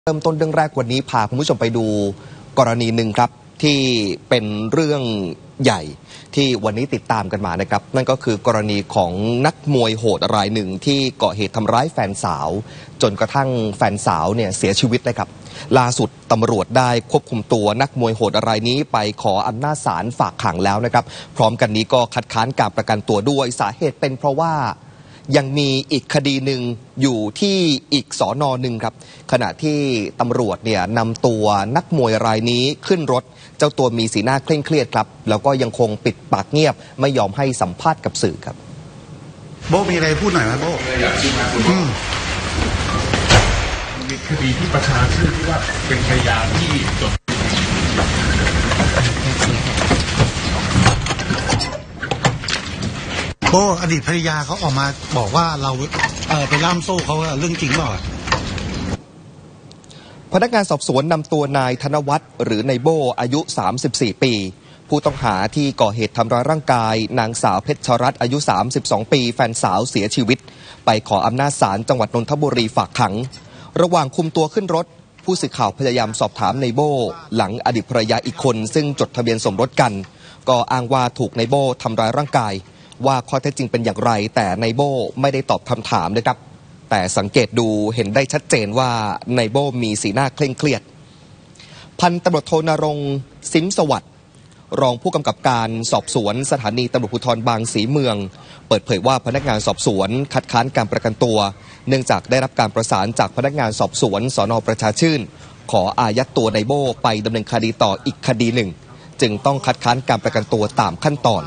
เริ่มต้นเรื่องแรกวันนี้พาคุณผู้ชมไปดูกรณีหนึ่งครับที่เป็นเรื่องใหญ่ที่วันนี้ติดตามกันมานะครับนั่นก็คือกรณีของนักมวยโหดรายหนึ่งที่ก่อเหตุทำร้ายแฟนสาวจนกระทั่งแฟนสาวเนี่ยเสียชีวิตนะครับล่าสุดตำรวจได้ควบคุมตัวนักมวยโหดรายนี้ไปขออำนาจศาลฝากขังแล้วนะครับพร้อมกันนี้ก็คัดค้านการประกันตัวด้วยสาเหตุเป็นเพราะว่ายังมีอีกคดีหนึ่งอยู่ที่อีกสน.หนึ่งครับขณะที่ตำรวจเนี่ยนำตัวนักมวยรายนี้ขึ้นรถเจ้าตัวมีสีหน้าเคร่งเครียดครับแล้วก็ยังคงปิดปากเงียบไม่ยอมให้สัมภาษณ์กับสื่อครับโบมีอะไรพูดหน่อยไหมโบอยากพูดมีคดีที่ประชาชื่อที่ว่าเป็นพยานที่จดโบอดีตภรรยาเขาออกมาบอกว่าเราไปล่ามโซ่เขาเรื่องจริงเปล่าพนักงานสอบสวนนำตัวนายธนวัฒน์หรือนายโบอายุ34ปีผู้ต้องหาที่ก่อเหตุทำร้ายร่างกายนางสาวเพชรรัตน์อายุ32ปีแฟนสาวเสียชีวิตไปขออำนาจศาลจังหวัดนนทบุรีฝากขังระหว่างคุมตัวขึ้นรถผู้สื่อข่าวพยายามสอบถามนายโบหลังอดีตภรรยาอีกคนซึ่งจดทะเบียนสมรสกันก็อ้างว่าถูกนายโบทำร้ายร่างกายว่าข้อเท็จจริงเป็นอย่างไรแต่นายโบไม่ได้ตอบคำถามนะครับแต่สังเกตดูเห็นได้ชัดเจนว่านายโบมีสีหน้าเคร่งเครียดพันตำรวจโทนรงค์ซิมสวัสดิ์รองผู้กำกับการสอบสวนสถานีตำรวจภูธรบางสีเมืองเปิดเผยว่าพนักงานสอบสวนคัดค้านการประกันตัวเนื่องจากได้รับการประสานจากพนักงานสอบสวนสน.ประชาชื่นขออายัดตัวนายโบไปดำเนินคดีต่ออีกคดีหนึ่งจึงต้องคัดค้านการประกันตัวตามขั้นตอน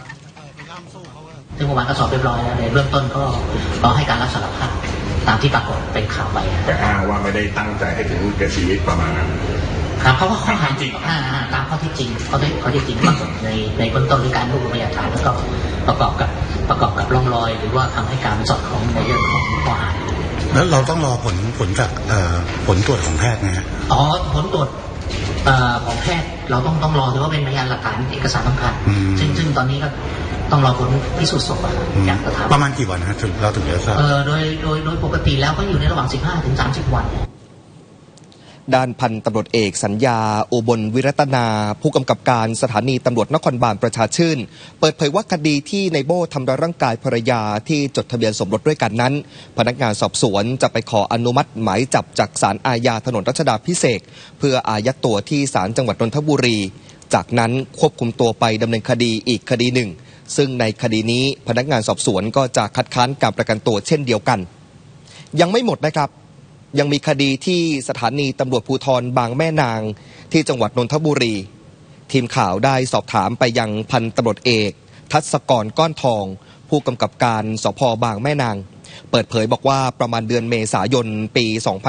ซึ่งเมื่อวานก็สอบเรียบร้อยแล้วในเบื้องต้นก็ให้การรับสารภาพตามที่ปรากฏเป็นข่าวไปแต่อ้างว่าไม่ได้ตั้งใจให้ถึงแก่ชีวิตประมาณนั้นครับเพราะว่าข้อหาจริงตามข้อที่จริงข้อที่จริงปรากฏในเบื้องต้นในการรวบรวมพยานหลักฐานแล้วก็ประกอบกับร่องรอยหรือว่าคำให้การสอดคล้องในเรื่องของข้อหาแล้วเราต้องรอผลจากผลตรวจของแพทย์นะฮะผลตรวจของแพทย์เราต้องรอถือว่าเป็นพยานหลักฐานเอกสารสำคัญซึ่งตอนนี้ก็ต้องรอผลพิสูจน์ศพอย่างกระทำประมาณกี่วันนะเราถึงจะทราบโดยปกติแล้วก็อยู่ในระหว่าง15 ถึง 30 วันด้านพันตำรวจเอกสัญญาอุบลวิรัตนาผู้กำกับการสถานีตำรวจนครบาลประชาชื่นเปิดเผยว่าคดีที่นายโบ้ทำร้ายร่างกายภรรยาที่จดทะเบียนสมรสด้วยกันนั้นพนักงานสอบสวนจะไปขออนุมัติหมายจับจากศาลอาญาถนนรัชดาภิเษกเพื่ออายัดตัวที่ศาลจังหวัดนนทบุรีจากนั้นควบคุมตัวไปดำเนินคดีอีกคดีหนึ่งซึ่งในคดีนี้พนักงานสอบสวนก็จะคัดค้านการประกันตัวเช่นเดียวกันยังไม่หมดนะครับยังมีคดีที่สถานีตำรวจภูธรบางแม่นางที่จังหวัดนนทบุรีทีมข่าวได้สอบถามไปยังพันตำรวจเอกทัศกรก้อนทองผู้กำกับการสภ.บางแม่นางเปิดเผยบอกว่าประมาณเดือนเมษายนปี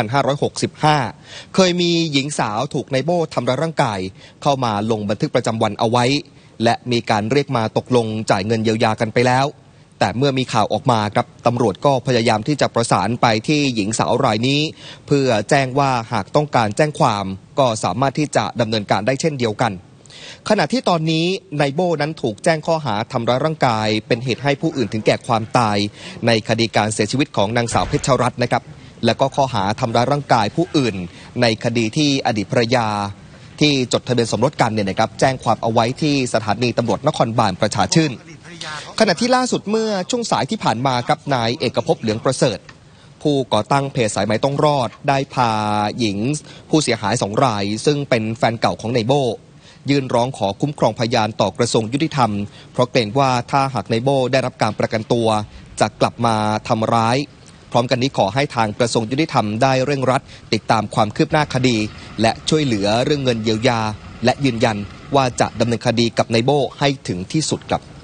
2565 เคยมีหญิงสาวถูกนายโบ้ทำร้ายร่างกายเข้ามาลงบันทึกประจำวันเอาไว้และมีการเรียกมาตกลงจ่ายเงินเยียวยากันไปแล้วแต่เมื่อมีข่าวออกมาครับตำรวจก็พยายามที่จะประสานไปที่หญิงสาวรายนี้เพื่อแจ้งว่าหากต้องการแจ้งความก็สามารถที่จะดำเนินการได้เช่นเดียวกันขณะที่ตอนนี้นายโบ้นั้นถูกแจ้งข้อหาทำร้ายร่างกายเป็นเหตุให้ผู้อื่นถึงแก่ความตายในคดีการเสียชีวิตของนางสาวเพชรรัตน์นะครับและก็ข้อหาทำร้ายร่างกายผู้อื่นในคดีที่อดีตภรรยาที่จดทะเบียนสมรสกันเนี่ยนะครับแจ้งความเอาไว้ที่สถานีตำรวจนครบาลประชาชื่นขณะที่ล่าสุดเมื่อช่วงสายที่ผ่านมาครับนายเอกภพเหลืองประเสริฐผู้ก่อตั้งเพจสายไหมต้องรอดได้พาหญิงผู้เสียหาย2 รายซึ่งเป็นแฟนเก่าของนายโบ้ยื่นร้องขอคุ้มครองพยานต่อกระทรวงยุติธรรมเพราะเกรงว่าถ้าหากนายโบ้ได้รับการประกันตัวจะกลับมาทำร้ายพร้อมกันนี้ขอให้ทางกระทรวงยุติธรรมได้เร่งรัดติดตามความคืบหน้าคดีและช่วยเหลือเรื่องเงินเยียวยาและยืนยันว่าจะดำเนินคดีกับนายโบ้ให้ถึงที่สุดครับ